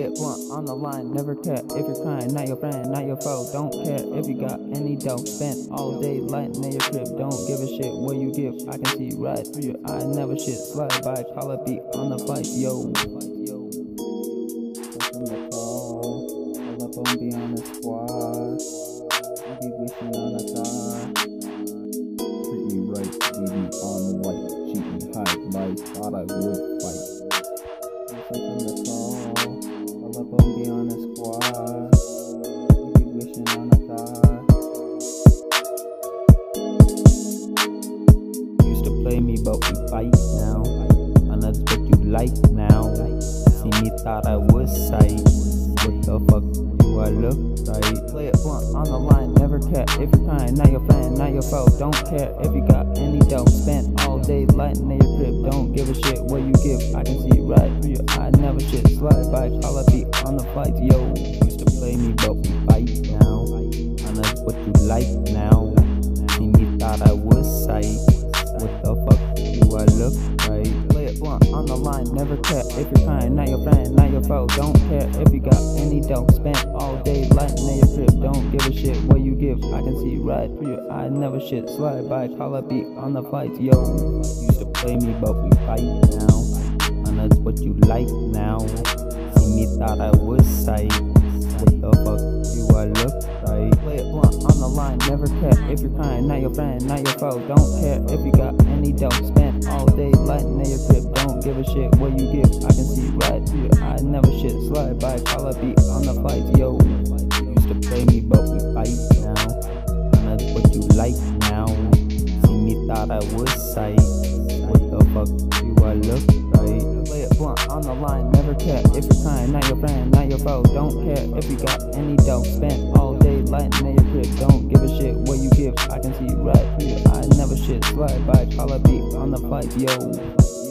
Play it blunt on the line, never care if you're crying, not your friend, not your foe. Don't care if you got any dough. Spent all day lighting in your crib, don't give a shit what you give. I can see right through your eye, never shit. Slide by, call a beat on the fight, yo. From the fall, all up on be on the squad. I keep wishing on a star. Treat me right, leave me on white. Cheat me high, life, thought I would fight. From the fall, all up on be on the squad. I keep wishing on a star. Used to play me, but we fight now. And that's what you like now. See me, thought I was sight. What the fuck do I look like? Play it blunt on the line, never care if you're crying, not your friend, not your foe. Don't care if you got any dough. Spent all day lighting in your crib, don't give a shit what you give. I can see right through your eye, never shit. Slide by, call a beat on the fight, yo. Used to play me, but we fight now. And that's what you like now. See me, thought I was sight. What the fuck do I look like? Play it blunt on the line, never care if you're crying, not your friend, not your foe. Don't care if you got any dough. Spent all day lighting in your crib, don't give a shit what you give. I can see right through your eye, never shit. Slide by, call a beat on the fight, yo. Used to play me, but we fight now. And that's what you like now. See me, thought I was sight. What the fuck do I look like? Play it blunt on the line, never care if you're crying, not your friend, not your foe. Don't care if you got any dough. Spent all day lighting in your crib, don't give a shit what you give. I can see right through your eye, never shit. Slide by, call a beat on the fight, yo. Used to play me, but we fight now. And that's what you like now. See me, thought I was sight. What the fuck do I look like? Play it blunt on the line, never care if you're crying, not your friend, not your foe. Don't care if you got any dough. Spent all day lighting in your crib, don't give a shit what you give. I can see right through your eye, never shit. Slide by, call a beat on the fight, yo.